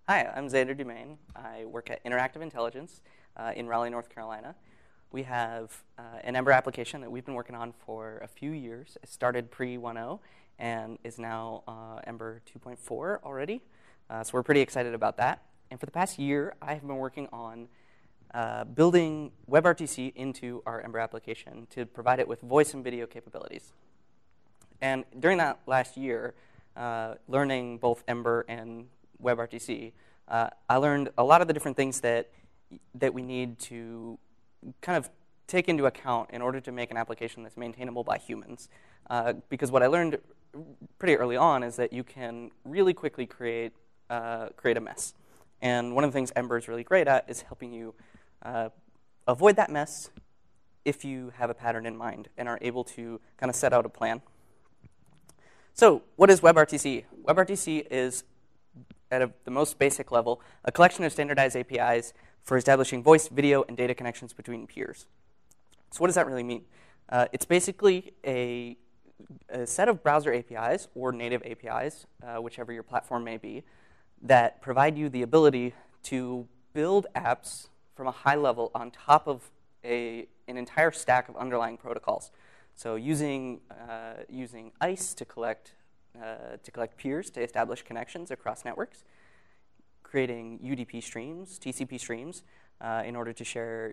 Hi, I'm Xander Dumaine. I work at Interactive Intelligence in Raleigh, North Carolina. We have an Ember application that we've been working on for a few years. It started pre-1.0 and is now Ember 2.4 already. So we're pretty excited about that. And for the past year, I have been working on building WebRTC into our Ember application to provide it with voice and video capabilities. And during that last year, learning both Ember and WebRTC, I learned a lot of the different things that we need to kind of take into account in order to make an application that's maintainable by humans. Because what I learned pretty early on is that you can really quickly create a mess. And one of the things Ember is really great at is helping you avoid that mess if you have a pattern in mind and are able to kind of set out a plan. So what is WebRTC? WebRTC is, at the most basic level, a collection of standardized APIs for establishing voice, video, and data connections between peers. So what does that really mean? It's basically a set of browser APIs or native APIs, whichever your platform may be, that provide you the ability to build apps from a high level on top of an entire stack of underlying protocols. So using ICE to collect peers to establish connections across networks, creating UDP streams, TCP streams, in order to share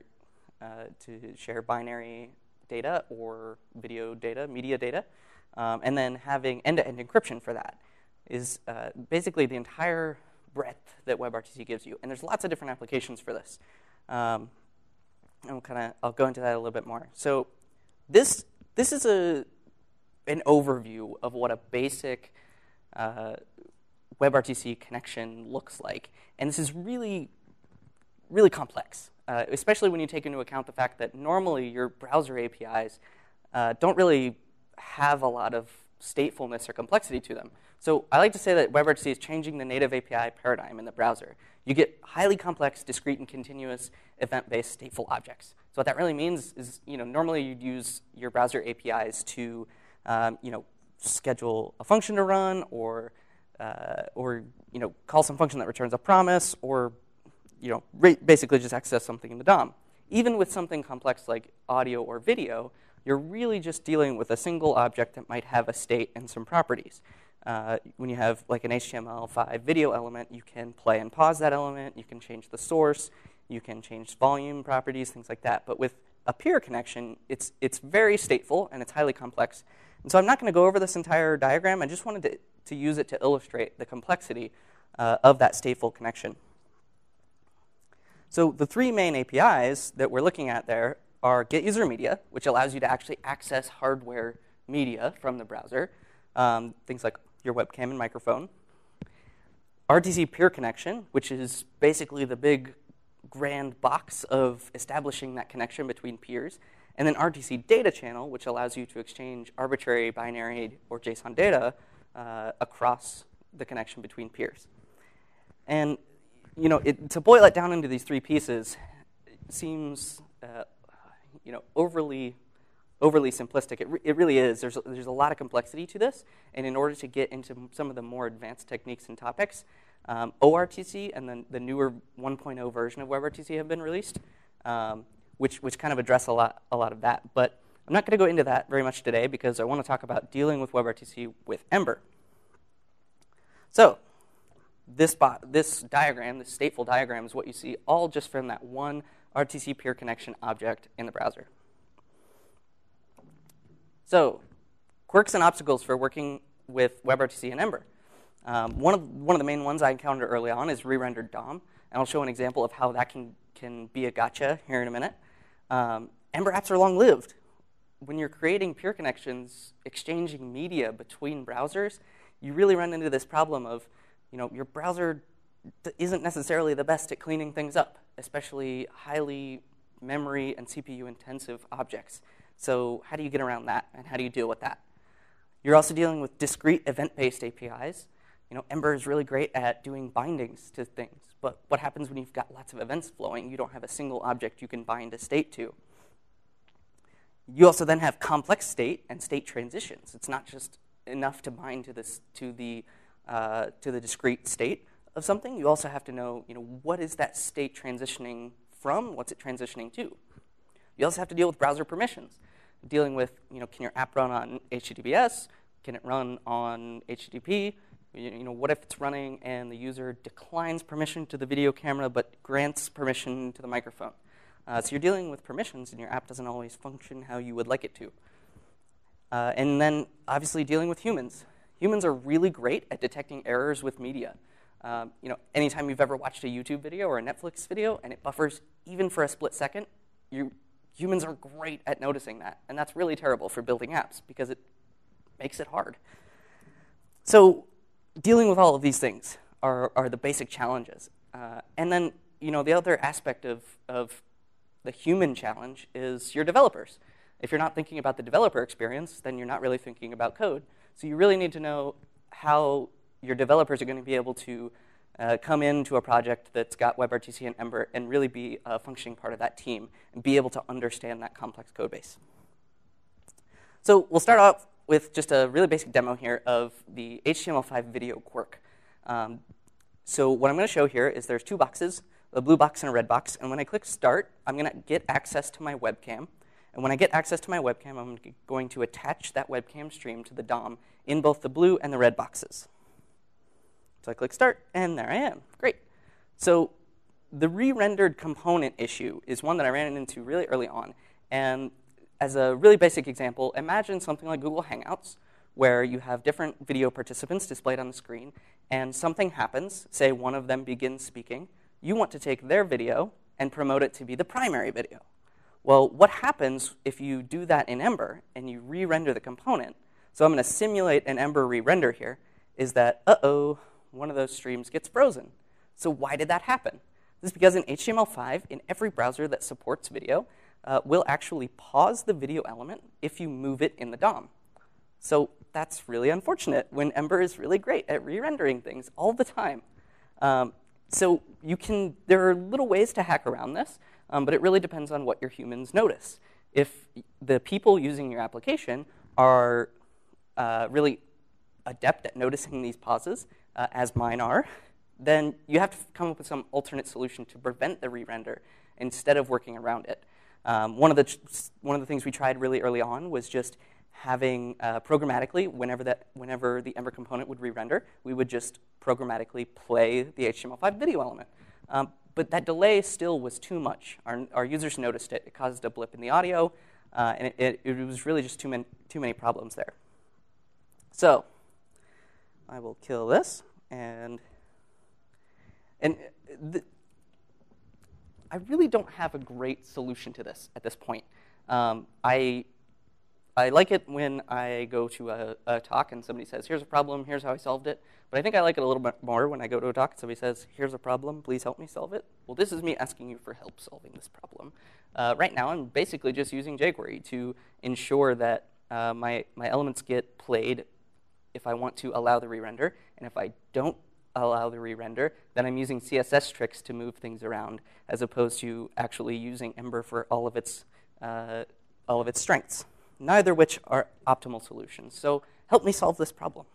binary data or video data, media data, and then having end-to-end encryption for that is basically the entire breadth that WebRTC gives you. And there's lots of different applications for this. And I'll go into that a little bit more. So this is an overview of what a basic WebRTC connection looks like. And this is really, really complex, especially when you take into account the fact that normally your browser APIs don't really have a lot of statefulness or complexity to them. So I like to say that WebRTC is changing the native API paradigm in the browser. You get highly complex, discrete, and continuous event-based stateful objects. So what that really means is, normally you'd use your browser APIs to, schedule a function to run, or call some function that returns a promise, or, basically just access something in the DOM. Even with something complex like audio or video, you're really just dealing with a single object that might have a state and some properties. When you have like an HTML5 video element, you can play and pause that element, you can change the source, you can change volume properties, things like that. But with a peer connection, it's very stateful and it's highly complex. And so I'm not going to go over this entire diagram. I just wanted to use it to illustrate the complexity of that stateful connection. So the three main APIs that we're looking at there are Get User Media, which allows you to actually access hardware media from the browser, things like your webcam and microphone. RTC Peer Connection, which is basically the big grand box of establishing that connection between peers. And then RTC Data Channel, which allows you to exchange arbitrary binary or JSON data across the connection between peers. And to boil it down into these three pieces seems overly simplistic. It really is. There's a lot of complexity to this, and in order to get into some of the more advanced techniques and topics, ORTC and then the newer 1.0 version of WebRTC have been released, which kind of address a lot of that. But I'm not going to go into that very much today because I want to talk about dealing with WebRTC with Ember. So this diagram, this stateful diagram, is what you see all just from that one RTC peer connection object in the browser. So quirks and obstacles for working with WebRTC and Ember. One of the main ones I encountered early on is re-rendered DOM, and I'll show an example of how that can be a gotcha here in a minute. Ember apps are long-lived. When you're creating peer connections, exchanging media between browsers, you really run into this problem of, your browser isn't necessarily the best at cleaning things up, especially highly memory and CPU-intensive objects. So how do you get around that, and how do you deal with that? You're also dealing with discrete event-based APIs. Ember is really great at doing bindings to things, but what happens when you've got lots of events flowing? You don't have a single object you can bind a state to. You also then have complex state and state transitions. It's not just enough to bind to the discrete state. of something, you also have to know, what is that state transitioning from? What's it transitioning to? You also have to deal with browser permissions, dealing with, can your app run on HTTPS? Can it run on HTTP? What if it's running and the user declines permission to the video camera but grants permission to the microphone? So you're dealing with permissions, and your app doesn't always function how you would like it to. And then, obviously, dealing with humans. Humans are really great at detecting errors with media. Anytime you've ever watched a YouTube video or a Netflix video and it buffers even for a split second, humans are great at noticing that. And that's really terrible for building apps because it makes it hard. So dealing with all of these things are the basic challenges. And then, the other aspect of the human challenge is your developers. If you're not thinking about the developer experience, then you're not really thinking about code. So you really need to know how your developers are going to be able to come into a project that's got WebRTC and Ember and really be a functioning part of that team and be able to understand that complex code base. So we'll start off with just a really basic demo here of the HTML5 video quirk. So what I'm going to show here is there's two boxes, a blue box and a red box. And when I click Start, I'm going to get access to my webcam. And when I get access to my webcam, I'm going to attach that webcam stream to the DOM in both the blue and the red boxes. So I click Start, and there I am. Great. So the re-rendered component issue is one that I ran into really early on. And as a really basic example, imagine something like Google Hangouts, where you have different video participants displayed on the screen, and something happens, say one of them begins speaking. You want to take their video and promote it to be the primary video. Well, what happens if you do that in Ember and you re-render the component? So I'm going to simulate an Ember re-render here, is that, one of those streams gets frozen. So why did that happen? This is because in HTML5, in every browser that supports video, will actually pause the video element if you move it in the DOM. So that's really unfortunate when Ember is really great at re-rendering things all the time. So there are little ways to hack around this, but it really depends on what your humans notice. If the people using your application are really adept at noticing these pauses, as mine are, then you have to come up with some alternate solution to prevent the re-render instead of working around it. One of the things we tried really early on was just having programmatically, whenever the Ember component would re-render, we would just programmatically play the HTML5 video element. But that delay still was too much. Our users noticed it. It caused a blip in the audio, and it was really just too many problems there. So I will kill this, and I really don't have a great solution to this at this point. I like it when I go to a talk and somebody says, here's a problem, here's how I solved it. But I think I like it a little bit more when I go to a talk and somebody says, here's a problem, please help me solve it. Well, this is me asking you for help solving this problem. Right now, I'm basically just using jQuery to ensure that my elements get played if I want to allow the re-render. And if I don't allow the re-render, then I'm using CSS tricks to move things around, as opposed to actually using Ember for all of its strengths. Neither of which are optimal solutions. So help me solve this problem.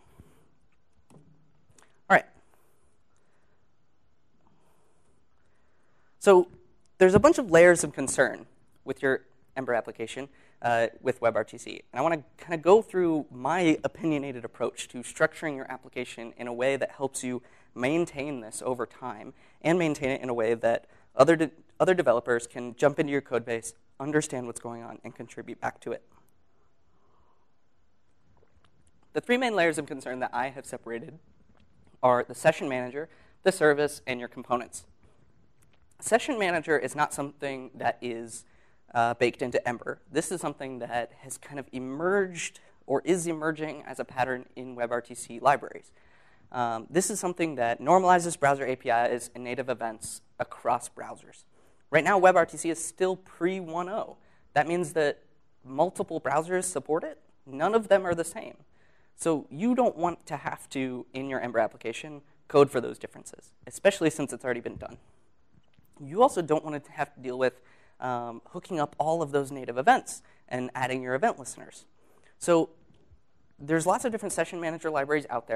All right. So there's a bunch of layers of concern with your Ember application with WebRTC. And I want to kind of go through my opinionated approach to structuring your application in a way that helps you maintain this over time and maintain it in a way that other developers can jump into your code base, understand what's going on, and contribute back to it. The three main layers of concern that I have separated are the session manager, the service, and your components. Session manager is not something that is baked into Ember. This is something that has kind of emerged or is emerging as a pattern in WebRTC libraries. This is something that normalizes browser APIs and native events across browsers. Right now, WebRTC is still pre-1.0. That means that multiple browsers support it. None of them are the same. So you don't want to have to, in your Ember application, code for those differences, especially since it's already been done. You also don't want to have to deal with hooking up all of those native events and adding your event listeners. So there's lots of different session manager libraries out there.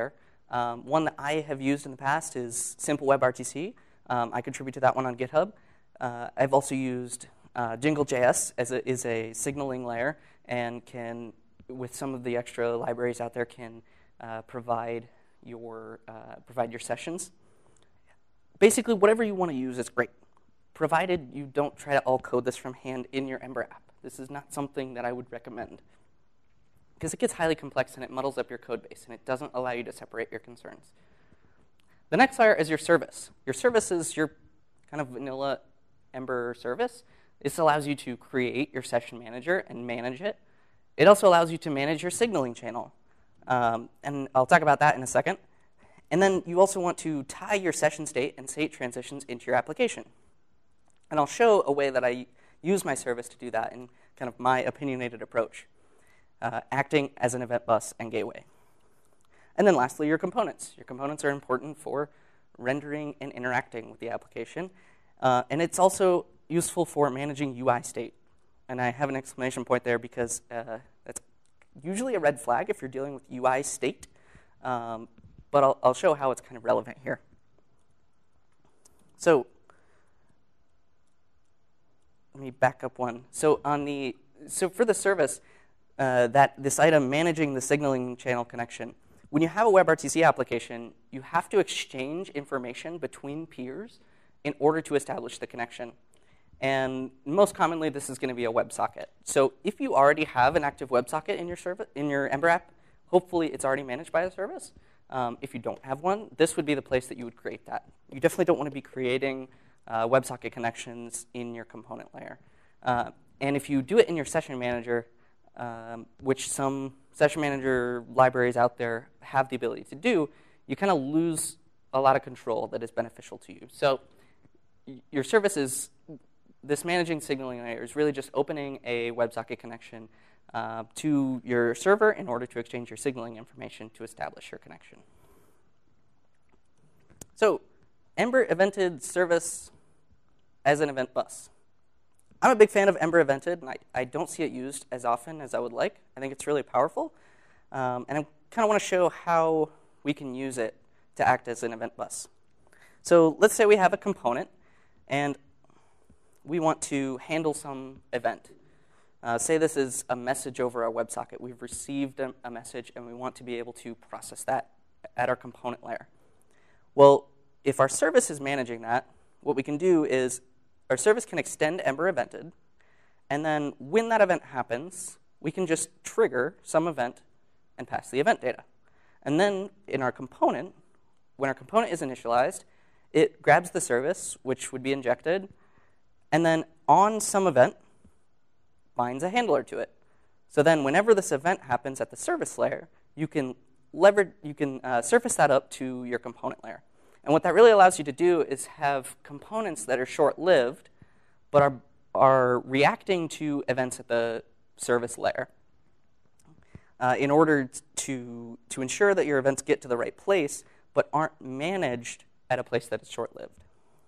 One that I have used in the past is Simple WebRTC. I contribute to that one on GitHub. I've also used Jingle.js is a signaling layer and can, with some of the extra libraries out there, can provide your sessions. Basically, whatever you want to use is great, provided you don't try to all code this from hand in your Ember app. This is not something that I would recommend, because it gets highly complex and it muddles up your code base, and it doesn't allow you to separate your concerns. The next layer is your service. Your service is your kind of vanilla Ember service. This allows you to create your session manager and manage it. It also allows you to manage your signaling channel. And I'll talk about that in a second. And then you also want to tie your session state and state transitions into your application. And I'll show a way that I use my service to do that in kind of my opinionated approach, acting as an event bus and gateway. And then lastly, your components. Your components are important for rendering and interacting with the application. And it's also useful for managing UI state. And I have an exclamation point there because that's usually a red flag if you're dealing with UI state. But I'll show how it's kind of relevant here. So let me back up one. So for the service, this item managing the signaling channel connection, when you have a WebRTC application, you have to exchange information between peers in order to establish the connection. And most commonly, this is going to be a WebSocket. So if you already have an active WebSocket in your Ember app, hopefully it's already managed by a service. If you don't have one, this would be the place that you would create that. You definitely don't want to be creating WebSocket connections in your component layer. And if you do it in your session manager, which some session manager libraries out there have the ability to do, you kind of lose a lot of control that is beneficial to you. So your service is, this managing signaling layer is really just opening a WebSocket connection to your server in order to exchange your signaling information to establish your connection. So Ember evented service as an event bus. I'm a big fan of Ember evented, and I don't see it used as often as I would like. I think it's really powerful. And I kind of want to show how we can use it to act as an event bus. So let's say we have a component, and we want to handle some event. Say this is a message over our WebSocket. We've received a message, and we want to be able to process that at our component layer. Well, if our service is managing that, what we can do is our service can extend Ember evented, and then when that event happens, we can just trigger some event and pass the event data. And then in our component, when our component is initialized, it grabs the service, which would be injected, and then on some event, binds a handler to it. So then whenever this event happens at the service layer, you can surface that up to your component layer. And what that really allows you to do is have components that are short-lived, but are reacting to events at the service layer in order to ensure that your events get to the right place, but aren't managed at a place that is short-lived.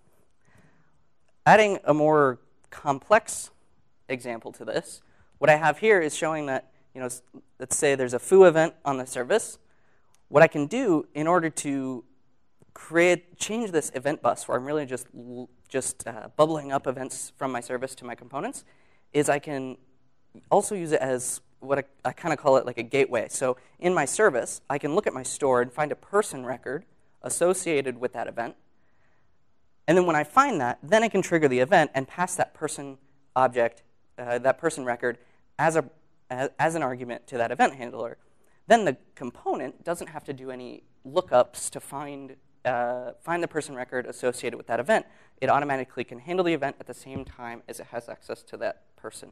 Adding a more complex example to this, what I have here is showing that, let's say there's a foo event on the service. What I can do in order to change this event bus where I'm really just bubbling up events from my service to my components, is I can also use it as what I kind of call it like a gateway. So in my service, I can look at my store and find a person record associated with that event. And then when I find that, then I can trigger the event and pass that person object, that person record, as an argument to that event handler. Then the component doesn't have to do any lookups to find the person record associated with that event. It automatically can handle the event at the same time as it has access to that person.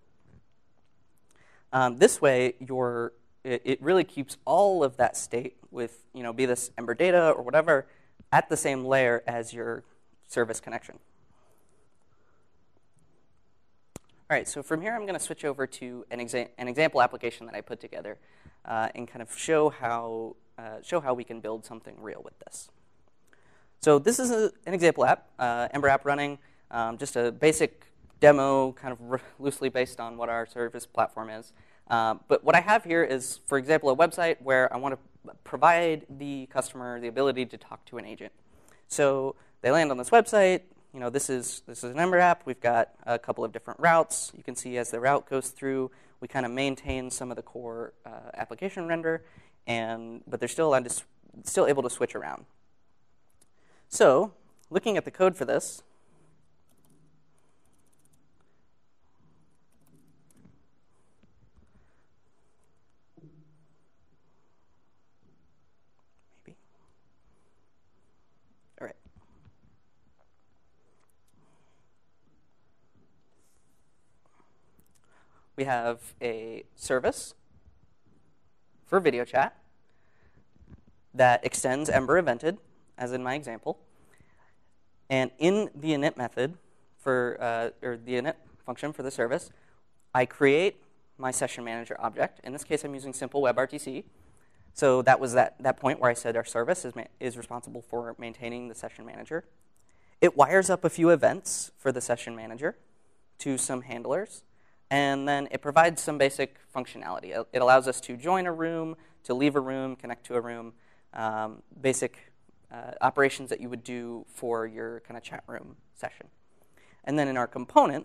This way, it really keeps all of that state with, be this Ember data or whatever, at the same layer as your service connection. All right, so from here, I'm going to switch over to an example application that I put together and kind of show how we can build something real with this. So this is an example app, Ember app running, just a basic demo, kind of loosely based on what our service platform is. But what I have here is, for example, a website where I want to provide the customer the ability to talk to an agent. So they land on this website. You know, this is an Ember app. We've got a couple of different routes. You can see as the route goes through, we kind of maintain some of the core application render, but they're still able to switch around. So looking at the code for this, all right. We have a service for video chat that extends Ember evented, as in my example. And in the init method or the init function for the service, I create my session manager object. In this case, I'm using simple WebRTC. So that was that point where I said our service is responsible for maintaining the session manager. It wires up a few events for the session manager to some handlers. And then it provides some basic functionality. It allows us to join a room, to leave a room, connect to a room, basic operations that you would do for your kind of chat room session. And then in our component,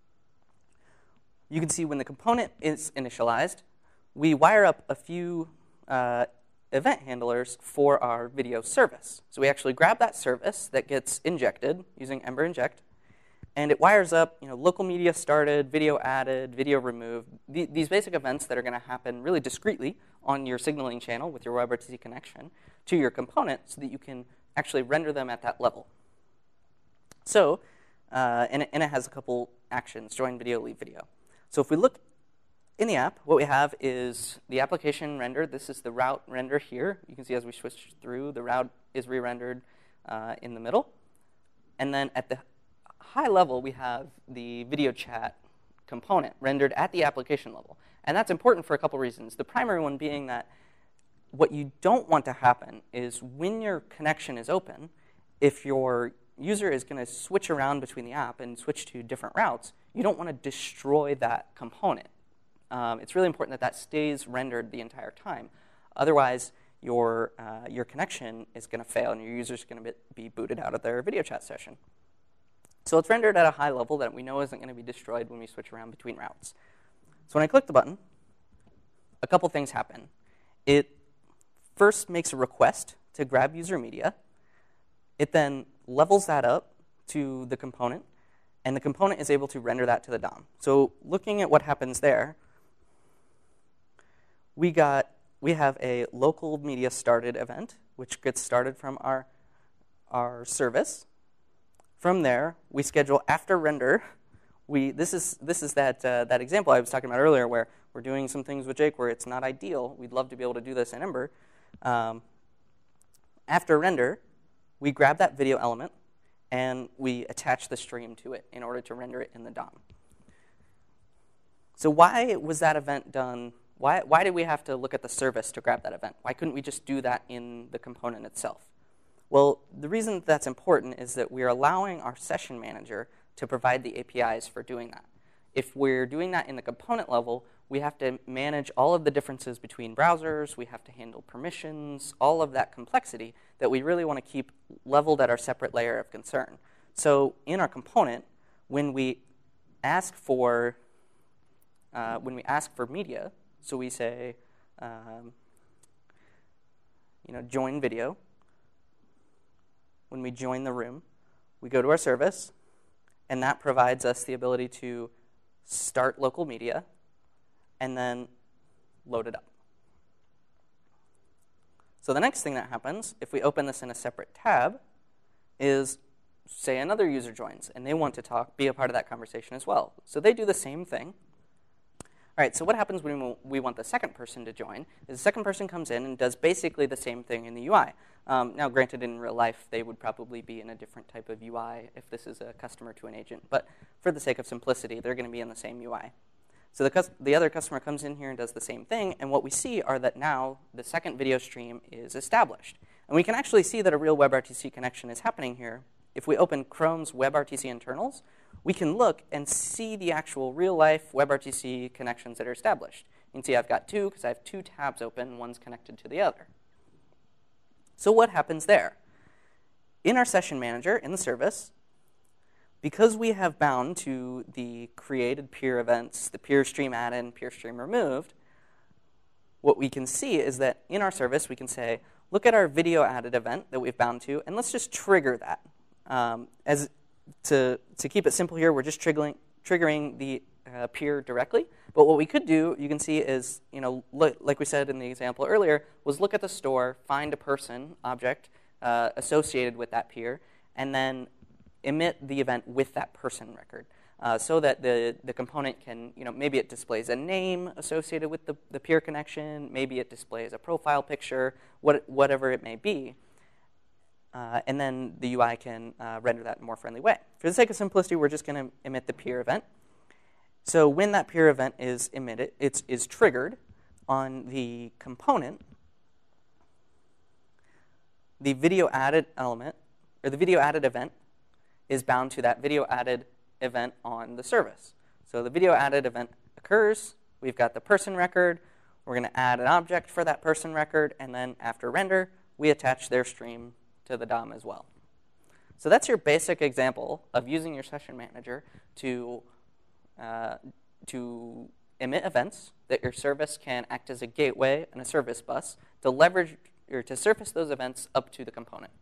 you can see when the component is initialized, we wire up a few event handlers for our video service. So we actually grab that service that gets injected using Ember inject, and it wires up, local media started, video added, video removed, these basic events that are going to happen really discreetly on your signaling channel with your WebRTC connection to your component so that you can actually render them at that level. So, and it has a couple actions, join video, leave video. So if we look in the app, what we have is the application rendered. This is the route render here. You can see as we switch through, the route is re-rendered in the middle. And then at the high level, we have the video chat component rendered at the application level. And that's important for a couple reasons. The primary one being that what you don't want to happen is when your connection is open, if your user is going to switch around between the app and switch to different routes, you don't want to destroy that component. It's really important that that stays rendered the entire time. Otherwise, your connection is going to fail and your user is going to be booted out of their video chat session. So it's rendered at a high level that we know isn't going to be destroyed when we switch around between routes. So when I click the button, a couple things happen. It first makes a request to grab user media. It then levels that up to the component, and the component is able to render that to the DOM. So looking at what happens there, we have a local media started event, which gets started from our service. From there, we schedule after render. This is that example I was talking about earlier where we're doing some things with Jake where it's not ideal. We'd love to be able to do this in Ember. After render, we grab that video element and we attach the stream to it in order to render it in the DOM. So why was that event done? Why did we have to look at the service to grab that event? Why couldn't we just do that in the component itself? Well, the reason that's important is that we're allowing our session manager to provide the APIs for doing that. If we're doing that in the component level, we have to manage all of the differences between browsers. We have to handle permissions, all of that complexity that we really want to keep leveled at our separate layer of concern. So in our component, when we ask for media, so we say, join video. When we join the room, we go to our service, and that provides us the ability to start local media and then load it up. So the next thing that happens, if we open this in a separate tab, is say another user joins, and they want to be a part of that conversation as well. So they do the same thing. All right, so what happens when we want the second person to join is the second person comes in and does basically the same thing in the UI. Now, granted, in real life, they would probably be in a different type of UI if this is a customer to an agent. But for the sake of simplicity, they're going to be in the same UI. So the other customer comes in here and does the same thing. And what we see are that now the second video stream is established. And we can actually see that a real WebRTC connection is happening here. If we open Chrome's WebRTC internals, we can look and see the actual real-life WebRTC connections that are established. You can see I've got two because I have two tabs open. One's connected to the other. So what happens there? In our session manager, in the service, because we have bound to the created peer events, the peer stream added, peer stream removed, what we can see is that in our service, we can say, look at our video added event that we've bound to, and let's just trigger that. To keep it simple here, we're just triggering the peer directly. But what we could do, you can see, is, like we said in the example earlier, was look at the store, find a person object associated with that peer, and then emit the event with that person record. So that the component can, maybe it displays a name associated with the peer connection, maybe it displays a profile picture, whatever it may be. And then the UI can render that in a more friendly way. For the sake of simplicity, we're just going to emit the peer event. So when that peer event is emitted, is triggered on the component, the video added element, or the video added event, is bound to that video added event on the service. So the video added event occurs. We've got the person record. We're going to add an object for that person record. And then after render, we attach their stream to the DOM as well. So that's your basic example of using your session manager to emit events that your service can act as a gateway and a service bus to leverage or to surface those events up to the component.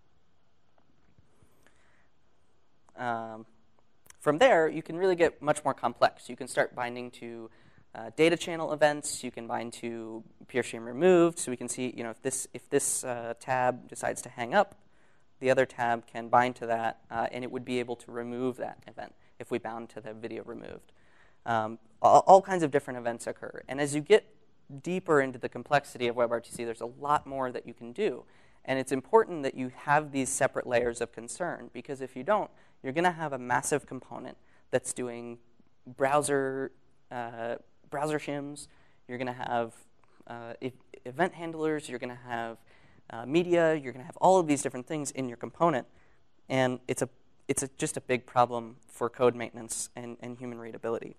From there, you can really get much more complex. You can start binding to data channel events. You can bind to peer stream removed. So we can see, if this tab decides to hang up, the other tab can bind to that, and it would be able to remove that event if we bound to the video removed. All kinds of different events occur. And as you get deeper into the complexity of WebRTC, there's a lot more that you can do. And it's important that you have these separate layers of concern, because if you don't, you're going to have a massive component that's doing browser shims. You're going to have event handlers. You're going to have media. You're going to have all of these different things in your component. And it's just a big problem for code maintenance and human readability.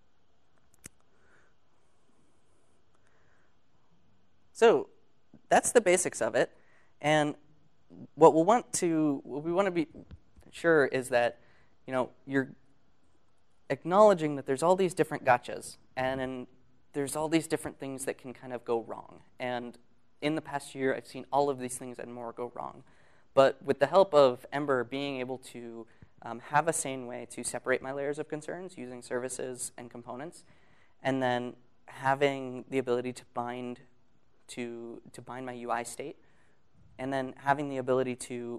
So that's the basics of it. And what we want to be sure is that you're acknowledging that there's all these different gotchas, and there's all these different things that can kind of go wrong. And in the past year, I've seen all of these things and more go wrong. But with the help of Ember being able to have a sane way to separate my layers of concerns using services and components, and then having the ability to bind my UI state, and then having the ability to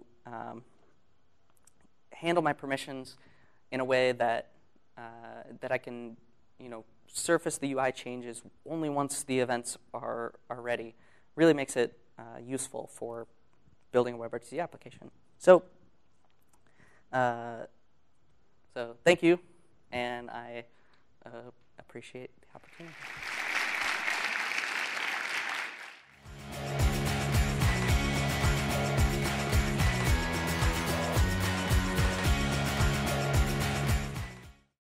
handle my permissions in a way that I can, surface the UI changes only once the events are ready, really makes it useful for building a WebRTC application. So thank you, and I appreciate the opportunity.